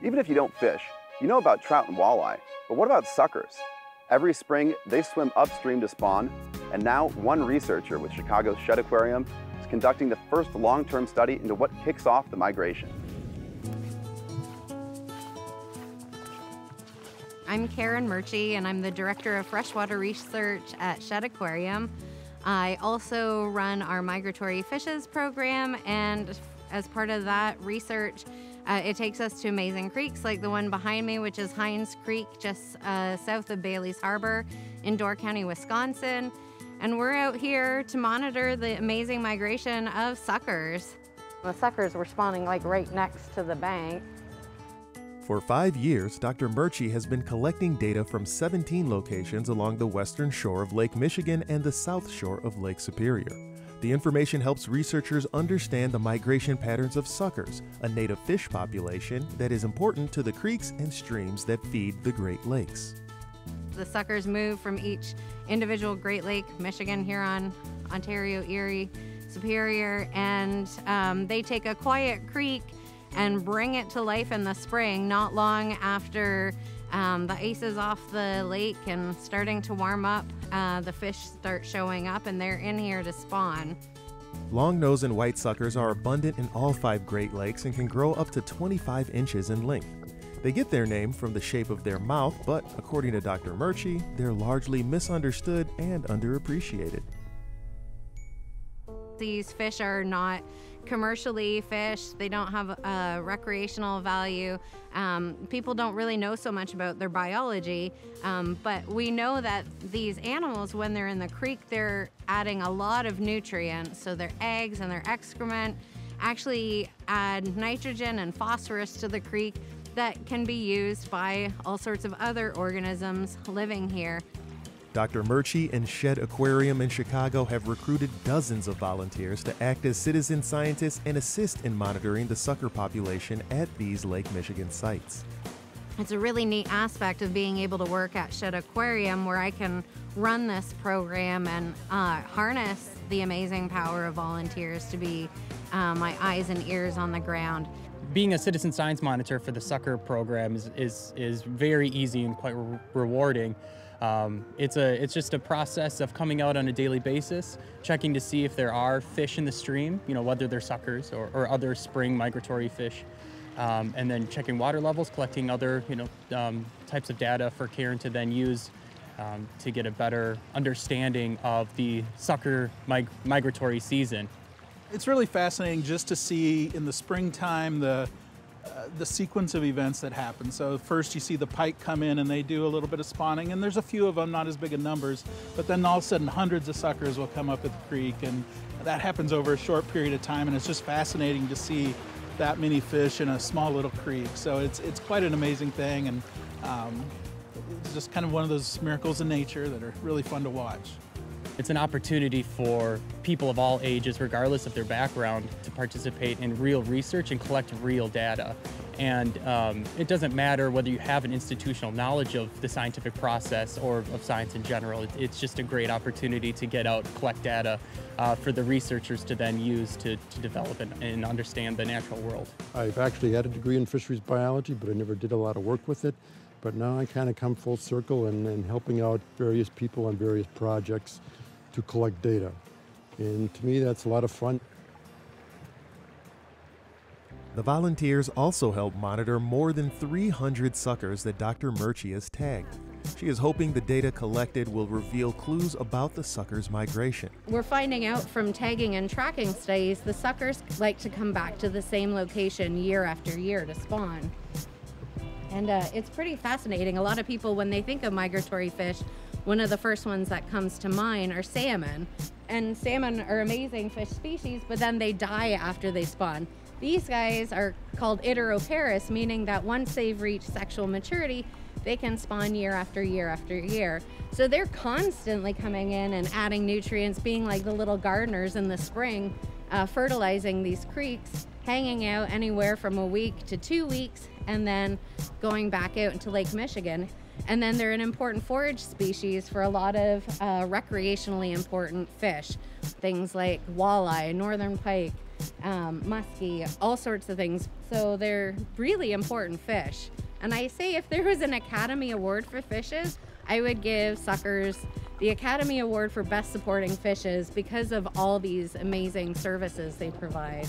Even if you don't fish, you know about trout and walleye, but what about suckers? Every spring, they swim upstream to spawn, and now one researcher with Chicago's Shedd Aquarium is conducting the first long-term study into what kicks off the migration. I'm Karen Murchie, and I'm the Director of Freshwater Research at Shedd Aquarium. I also run our Migratory Fishes program, and as part of that research, it takes us to amazing creeks like the one behind me, which is Hines Creek, just south of Bailey's Harbor in Door County, Wisconsin. And we're out here to monitor the amazing migration of suckers. The suckers were spawning like right next to the bank. For 5 years, Dr. Murchie has been collecting data from 17 locations along the western shore of Lake Michigan and the south shore of Lake Superior. The information helps researchers understand the migration patterns of suckers, a native fish population that is important to the creeks and streams that feed the Great Lakes. The suckers move from each individual Great Lake, Michigan, Huron, Ontario, Erie, Superior, and they take a quiet creek and bring it to life in the spring, not long after the ice is off the lake and starting to warm up. The fish start showing up and they're in here to spawn. Longnose and white suckers are abundant in all 5 Great Lakes and can grow up to 25 inches in length. They get their name from the shape of their mouth, but according to Dr. Murchie, they're largely misunderstood and underappreciated. These fish are not commercially fished. They don't have a recreational value. People don't really know so much about their biology, but we know that these animals, when they're in the creek, they're adding a lot of nutrients. So their eggs and their excrement actually add nitrogen and phosphorus to the creek that can be used by all sorts of other organisms living here. Dr. Murchie and Shedd Aquarium in Chicago have recruited dozens of volunteers to act as citizen scientists and assist in monitoring the sucker population at these Lake Michigan sites. It's a really neat aspect of being able to work at Shedd Aquarium, where I can run this program and harness the amazing power of volunteers to be my eyes and ears on the ground. Being a citizen science monitor for the sucker program is very easy and quite rewarding. It's just a process of coming out on a daily basis, checking to see if there are fish in the stream, whether they're suckers or other spring migratory fish, and then checking water levels, collecting other, types of data for Karen to then use to get a better understanding of the sucker migratory season. It's really fascinating just to see in the springtime the sequence of events that happen. So first you see the pike come in and they do a little bit of spawning, and there's a few of them, not as big in numbers, but then all of a sudden hundreds of suckers will come up at the creek, and that happens over a short period of time, and it's just fascinating to see that many fish in a small little creek. So it's quite an amazing thing, and it's just kind of one of those miracles in nature that are really fun to watch. It's an opportunity for people of all ages, regardless of their background, to participate in real research and collect real data. And it doesn't matter whether you have an institutional knowledge of the scientific process or of science in general. It's just a great opportunity to get out, collect data for the researchers to then use to develop and understand the natural world. I've actually had a degree in fisheries biology, but I never did a lot of work with it. But now I kind of come full circle and helping out various people on various projects to collect data. And to me, that's a lot of fun. The volunteers also help monitor more than 300 suckers that Dr. Murchie has tagged. She is hoping the data collected will reveal clues about the suckers' migration. We're finding out from tagging and tracking studies, the suckers like to come back to the same location year after year to spawn. And it's pretty fascinating. A lot of people, when they think of migratory fish, one of the first ones that comes to mind are salmon. And salmon are amazing fish species, but then they die after they spawn. These guys are called iteroparous, meaning that once they've reached sexual maturity, they can spawn year after year after year. So they're constantly coming in and adding nutrients, being like the little gardeners in the spring, fertilizing these creeks, hanging out anywhere from a week to 2 weeks, and then going back out into Lake Michigan. And then they're an important forage species for a lot of recreationally important fish. Things like walleye, northern pike, muskie, all sorts of things. So they're really important fish. And I say if there was an Academy Award for fishes, I would give suckers the Academy Award for Best Supporting Fishes because of all these amazing services they provide.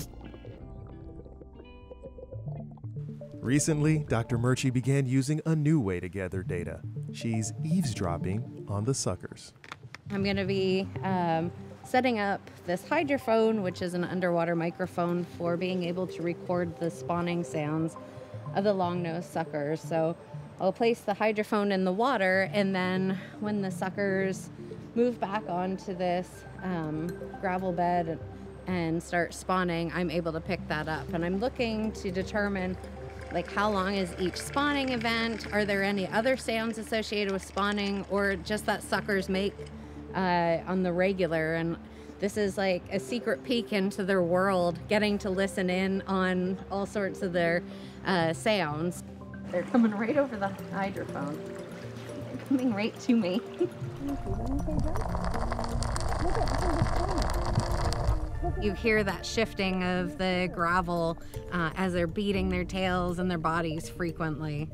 Recently, Dr. Murchie began using a new way to gather data. She's eavesdropping on the suckers. I'm going to be setting up this hydrophone, which is an underwater microphone for being able to record the spawning sounds of the long-nosed suckers. So I'll place the hydrophone in the water, and then when the suckers move back onto this gravel bed and start spawning, I'm able to pick that up. And I'm looking to determine like how long is each spawning event? Are there any other sounds associated with spawning, or just that suckers make on the regular? And this is like a secret peek into their world, getting to listen in on all sorts of their sounds. They're coming right over the hydrophone. They're coming right to me. You hear that shifting of the gravel as they're beating their tails and their bodies frequently.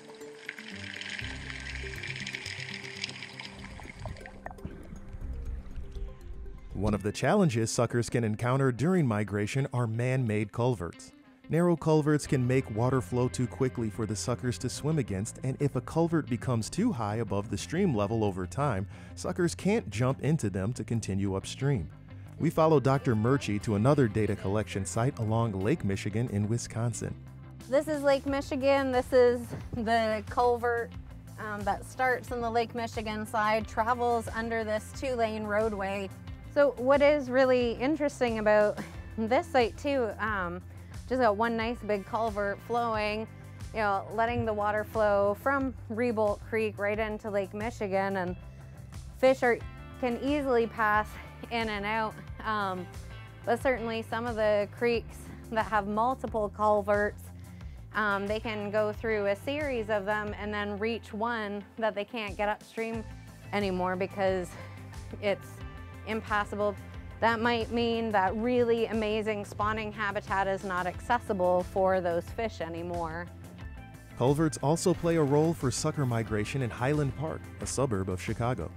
One of the challenges suckers can encounter during migration are man-made culverts. Narrow culverts can make water flow too quickly for the suckers to swim against, and if a culvert becomes too high above the stream level over time, suckers can't jump into them to continue upstream. We follow Dr. Murchie to another data collection site along Lake Michigan in Wisconsin. This is Lake Michigan. This is the culvert that starts on the Lake Michigan side, travels under this 2-lane roadway. So what is really interesting about this site too, just got one nice big culvert flowing, you know, letting the water flow from Rebolt Creek right into Lake Michigan, and fish can easily pass in and out. But certainly some of the creeks that have multiple culverts, they can go through a series of them and then reach one that they can't get upstream anymore because it's impassable. That might mean that really amazing spawning habitat is not accessible for those fish anymore. Culverts also play a role for sucker migration in Highland Park, a suburb of Chicago.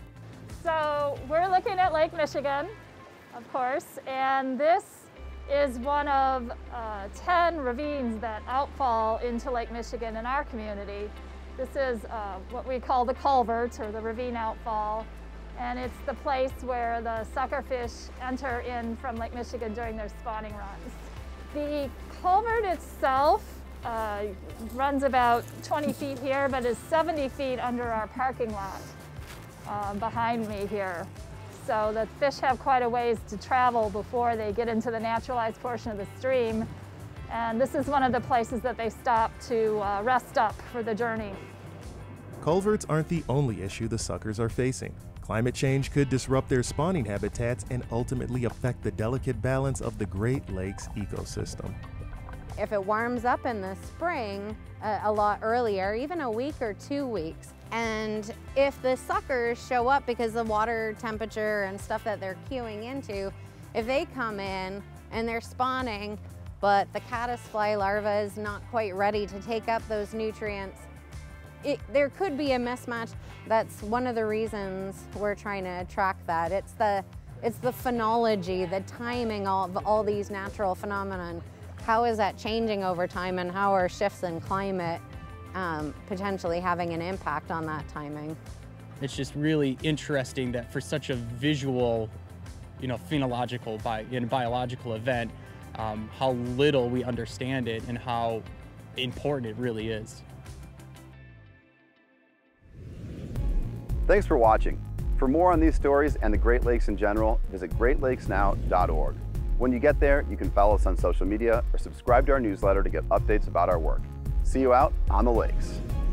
So we're looking at Lake Michigan, of course, and this is one of 10 ravines that outfall into Lake Michigan in our community. This is what we call the culvert, or the ravine outfall, and it's the place where the suckerfish enter in from Lake Michigan during their spawning runs. The culvert itself runs about 20 feet here, but is 70 feet under our parking lot behind me here. So the fish have quite a ways to travel before they get into the naturalized portion of the stream. And this is one of the places that they stop to rest up for the journey. Culverts aren't the only issue the suckers are facing. Climate change could disrupt their spawning habitats and ultimately affect the delicate balance of the Great Lakes ecosystem. If it warms up in the spring a lot earlier, even a week or 2 weeks, and if the suckers show up because the water temperature and stuff that they're queuing into, if they come in and they're spawning, but the caddisfly larva is not quite ready to take up those nutrients, there could be a mismatch. That's one of the reasons we're trying to track that. It's the phenology, the timing of all these natural phenomena. How is that changing over time, and how are shifts in climate potentially having an impact on that timing? It's just really interesting that for such a visual, phenological, biological event, how little we understand it and how important it really is. Thanks for watching. For more on these stories and the Great Lakes in general, visit greatlakesnow.org. When you get there, you can follow us on social media or subscribe to our newsletter to get updates about our work. See you out on the lakes.